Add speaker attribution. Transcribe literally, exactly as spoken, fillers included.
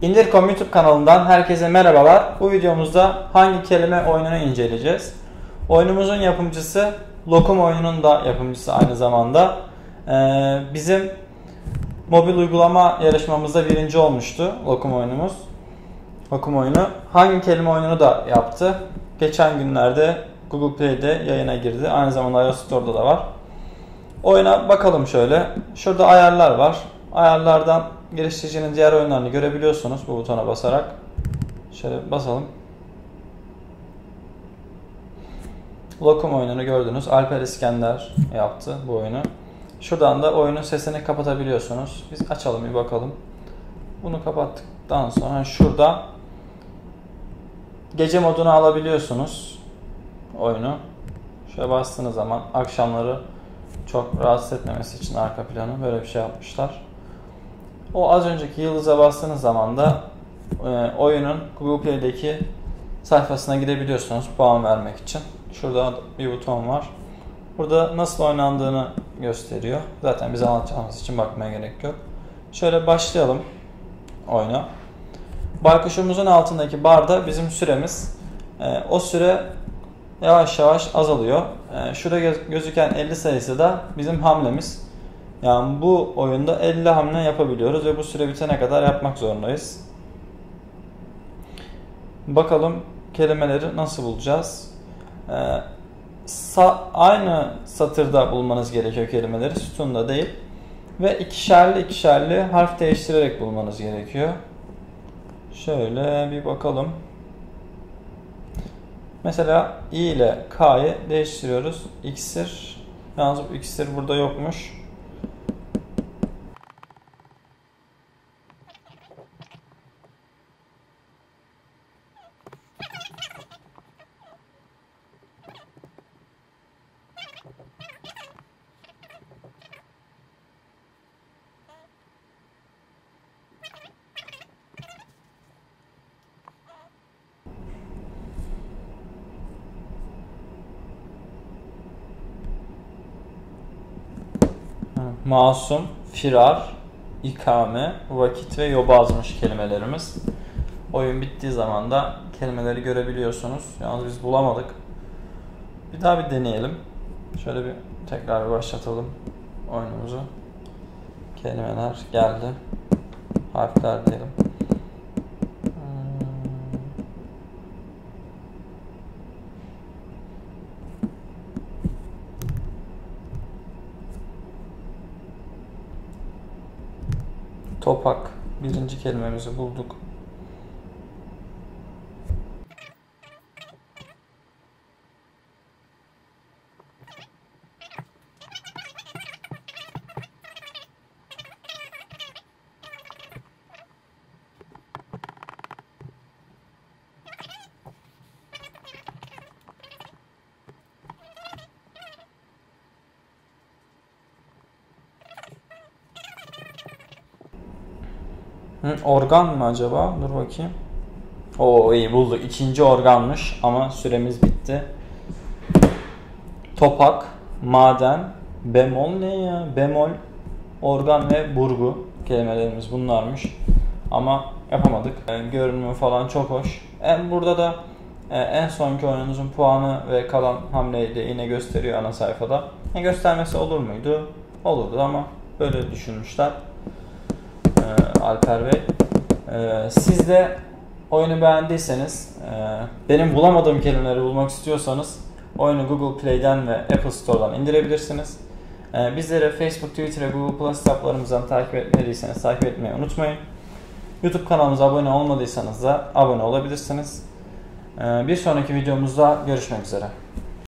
Speaker 1: İndir nokta com YouTube kanalından herkese merhabalar. Bu videomuzda hangi kelime oyununu inceleyeceğiz? Oyunumuzun yapımcısı Lokum oyunun da yapımcısı aynı zamanda. Ee, bizim mobil uygulama yarışmamızda birinci olmuştu Lokum oyunumuz. Lokum oyunu hangi kelime oyununu da yaptı. Geçen günlerde Google Play'de yayına girdi. Aynı zamanda iOS Store'da da var. Oyuna bakalım şöyle. Şurada ayarlar var. Ayarlardan geliştiricinin diğer oyunlarını görebiliyorsunuz bu butona basarak. Şöyle basalım. Lokum oyununu gördünüz. Alper İskender yaptı bu oyunu. Şuradan da oyunun sesini kapatabiliyorsunuz. Biz açalım bir bakalım. Bunu kapattıktan sonra şurada gece modunu alabiliyorsunuz oyunu. Şöyle bastığınız zaman akşamları çok rahatsız etmemesi için arka planı böyle bir şey yapmışlar. O az önceki yıldıza bastığınız zaman da e, oyunun Google Play'deki sayfasına gidebiliyorsunuz puan vermek için. Şurada bir buton var. Burada nasıl oynandığını gösteriyor. Zaten bize anlatacağımız için bakmaya gerek yok. Şöyle başlayalım oyuna. Baykuşumuzun altındaki barda bizim süremiz. E, o süre yavaş yavaş azalıyor. E, şurada göz, gözüken elli sayısı da bizim hamlemiz. Yani bu oyunda elli hamle yapabiliyoruz ve bu süre bitene kadar yapmak zorundayız. Bakalım kelimeleri nasıl bulacağız? Ee, sa aynı satırda bulmanız gerekiyor kelimeleri, sütunda değil. Ve ikişerli ikişerli harf değiştirerek bulmanız gerekiyor. Şöyle bir bakalım. Mesela i ile k'yı değiştiriyoruz. İksir. Yalnız bu iksir burada yokmuş. Masum, firar, ikame, vakit ve yobazmış kelimelerimiz. Oyun bittiği zaman da kelimeleri görebiliyorsunuz. Yalnız biz bulamadık. Bir daha bir deneyelim. Şöyle bir tekrar bir başlatalım oyunumuzu. Kelimeler geldi. Harfler diyelim. Topak. Birinci kelimemizi bulduk. Hı, organ mı acaba? Dur bakayım. Oo iyi bulduk. İkinci organmış ama süremiz bitti. Topak, maden, bemol ne ya? Bemol, organ ve burgu kelimelerimiz bunlarmış. Ama yapamadık. Yani görünümü falan çok hoş. En burada da en sonki oyununuzun puanı ve kalan hamleyi de yine gösteriyor ana sayfada. E, göstermesi olur muydu? Olurdu ama böyle düşünmüşler. Alper Bey. Ee, siz de oyunu beğendiyseniz, e, benim bulamadığım kelimeleri bulmak istiyorsanız oyunu Google Play'den ve Apple Store'dan indirebilirsiniz. Ee, bizleri Facebook, Twitter ve Google Plus hesaplarımızdan takip etmediyseniz takip etmeyi unutmayın. YouTube kanalımıza abone olmadıysanız da abone olabilirsiniz. Ee, bir sonraki videomuzda görüşmek üzere.